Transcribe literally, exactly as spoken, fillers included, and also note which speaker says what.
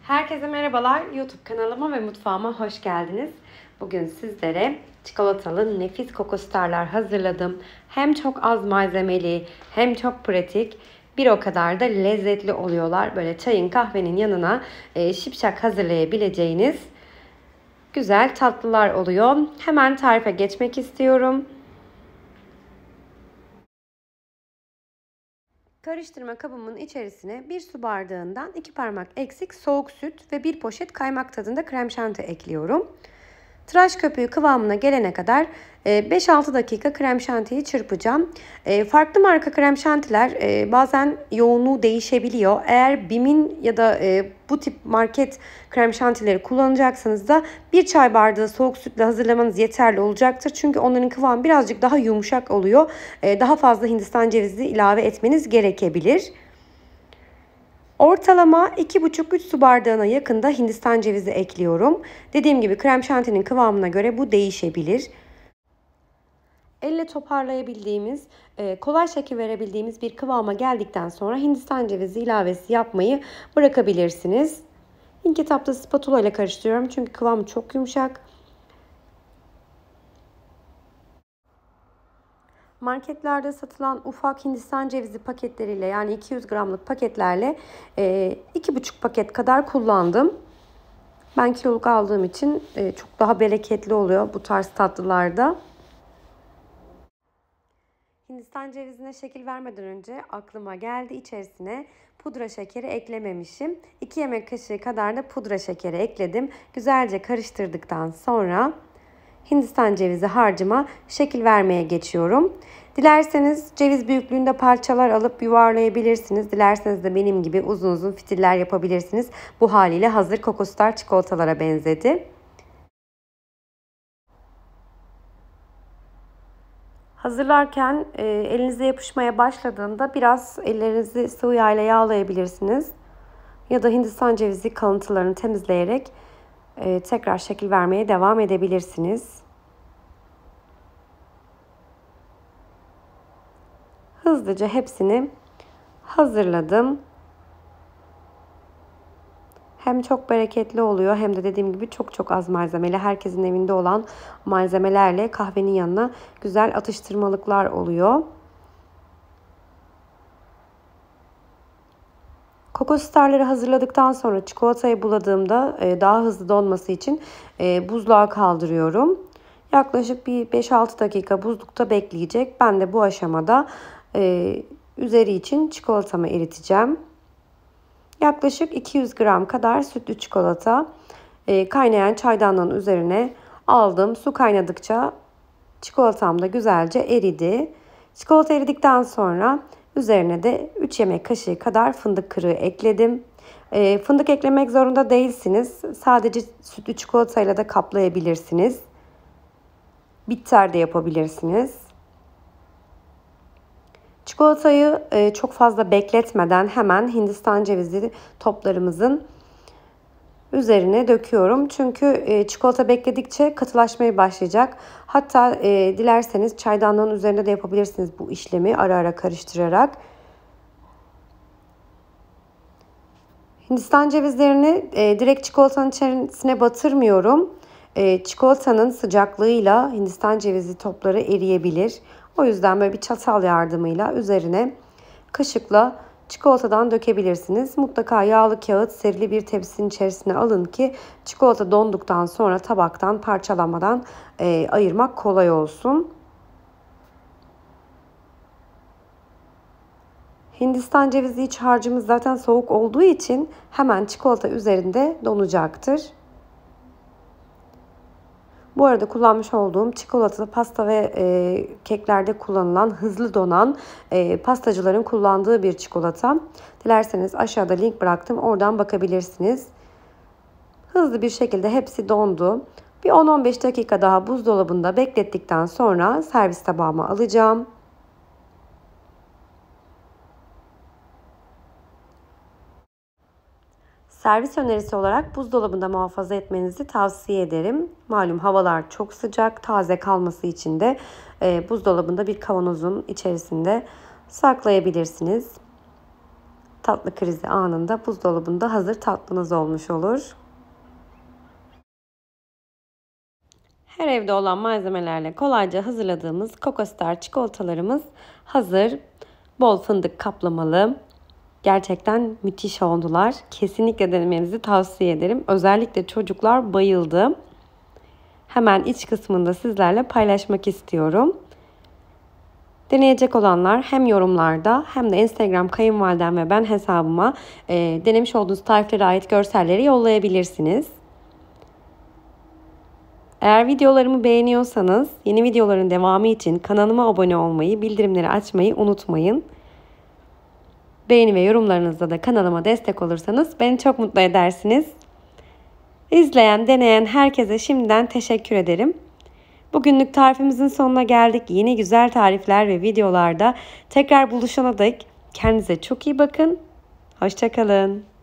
Speaker 1: Herkese merhabalar. YouTube kanalıma ve mutfağıma hoş geldiniz. Bugün sizlere çikolatalı nefis kokostarlar hazırladım. Hem çok az malzemeli hem çok pratik. Bir o kadar da lezzetli oluyorlar. Böyle çayın kahvenin yanına e, şipşak hazırlayabileceğiniz güzel tatlılar oluyor. Hemen tarife geçmek istiyorum. Karıştırma kabımın içerisine bir su bardağından iki parmak eksik soğuk süt ve bir poşet kaymak tadında krem şanti ekliyorum. Tıraş köpüğü kıvamına gelene kadar beş altı dakika krem şantiyi çırpacağım. Farklı marka krem şantiler bazen yoğunluğu değişebiliyor. Eğer Bim'in ya da bu tip market krem şantileri kullanacaksanız da bir çay bardağı soğuk sütle hazırlamanız yeterli olacaktır. Çünkü onların kıvamı birazcık daha yumuşak oluyor. Daha fazla Hindistan cevizi ilave etmeniz gerekebilir. Ortalama iki buçuk üç su bardağına yakında Hindistan cevizi ekliyorum. Dediğim gibi krem şantinin kıvamına göre bu değişebilir. Elle toparlayabildiğimiz, kolay şekil verebildiğimiz bir kıvama geldikten sonra Hindistan cevizi ilavesi yapmayı bırakabilirsiniz. İlk etapta spatula ile karıştırıyorum çünkü kıvamı çok yumuşak. Marketlerde satılan ufak Hindistan cevizi paketleriyle, yani iki yüz gramlık paketlerle iki buçuk paket kadar kullandım. Ben kiloluk aldığım için çok daha bereketli oluyor bu tarz tatlılarda. Hindistan cevizine şekil vermeden önce aklıma geldi, içerisine pudra şekeri eklememişim. iki yemek kaşığı kadar da pudra şekeri ekledim. Güzelce karıştırdıktan sonra Hindistan cevizi harcıma şekil vermeye geçiyorum. Dilerseniz ceviz büyüklüğünde parçalar alıp yuvarlayabilirsiniz. Dilerseniz de benim gibi uzun uzun fitiller yapabilirsiniz. Bu haliyle hazır kokostar çikolatalara benzedi. Hazırlarken e, elinize yapışmaya başladığında biraz ellerinizi sıvı yağ ile yağlayabilirsiniz. Ya da Hindistan cevizi kalıntılarını temizleyerek e, tekrar şekil vermeye devam edebilirsiniz. Hızlıca hepsini hazırladım. Hem çok bereketli oluyor hem de dediğim gibi çok çok az malzemeli. Herkesin evinde olan malzemelerle kahvenin yanına güzel atıştırmalıklar oluyor. Kokos starları hazırladıktan sonra çikolatayı buladığımda daha hızlı donması için buzluğa kaldırıyorum. Yaklaşık bir beş altı dakika buzlukta bekleyecek. Ben de bu aşamada üzeri için çikolatamı eriteceğim. Yaklaşık iki yüz gram kadar sütlü çikolata kaynayan çaydanlığın üzerine aldım. Su kaynadıkça çikolatam da güzelce eridi. Çikolata eridikten sonra üzerine de üç yemek kaşığı kadar fındık kırığı ekledim. Fındık eklemek zorunda değilsiniz. Sadece sütlü çikolatayla da kaplayabilirsiniz. Bitter de yapabilirsiniz. Çikolatayı çok fazla bekletmeden hemen Hindistan cevizi toplarımızın üzerine döküyorum. Çünkü çikolata bekledikçe katılaşmaya başlayacak. Hatta dilerseniz çaydanlığın üzerinde de yapabilirsiniz bu işlemi ara ara karıştırarak. Hindistan cevizlerini direkt çikolatanın içerisine batırmıyorum. Çikolatanın sıcaklığıyla Hindistan cevizi topları eriyebilir. O yüzden böyle bir çatal yardımıyla üzerine kaşıkla çikolatadan dökebilirsiniz. Mutlaka yağlı kağıt serili bir tepsinin içerisine alın ki çikolata donduktan sonra tabaktan parçalamadan e, ayırmak kolay olsun. Hindistan cevizi iç harcımız zaten soğuk olduğu için hemen çikolata üzerinde donacaktır. Bu arada kullanmış olduğum çikolatalı pasta ve e, keklerde kullanılan hızlı donan e, pastacıların kullandığı bir çikolata. Dilerseniz aşağıda link bıraktım. Oradan bakabilirsiniz. Hızlı bir şekilde hepsi dondu. Bir on on beş dakika daha buzdolabında beklettikten sonra servis tabağıma alacağım. Servis önerisi olarak buzdolabında muhafaza etmenizi tavsiye ederim. Malum havalar çok sıcak, taze kalması için de e, buzdolabında bir kavanozun içerisinde saklayabilirsiniz. tatlı krizi anında buzdolabında hazır tatlınız olmuş olur. Her evde olan malzemelerle kolayca hazırladığımız Coco Star çikolatalarımız hazır. Bol fındık kaplamalı. Gerçekten müthiş oldular. Kesinlikle denemenizi tavsiye ederim. Özellikle çocuklar bayıldı. Hemen iç kısmında sizlerle paylaşmak istiyorum. Deneyecek olanlar hem yorumlarda hem de Instagram kayınvalidem ve ben hesabıma e, denemiş olduğunuz tariflere ait görselleri yollayabilirsiniz. Eğer videolarımı beğeniyorsanız yeni videoların devamı için kanalıma abone olmayı, bildirimleri açmayı unutmayın. Beğeni ve yorumlarınızla da kanalıma destek olursanız beni çok mutlu edersiniz. İzleyen, deneyen herkese şimdiden teşekkür ederim. Bugünlük tarifimizin sonuna geldik. Yeni güzel tarifler ve videolarda tekrar buluşana dek kendinize çok iyi bakın. Hoşça kalın.